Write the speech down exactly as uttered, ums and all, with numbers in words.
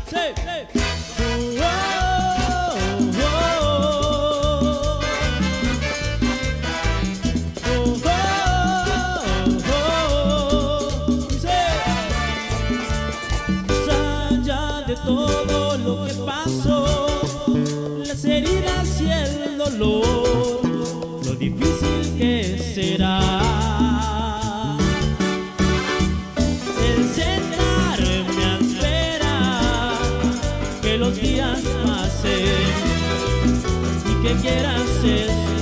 sí, sí. Oh, oh, oh. Oh, oh, oh. Dice, más allá de todo lo que pasó, las heridas y el dolor, lo difícil que será el sentarme a esperar que los días pasen y que quieras estar.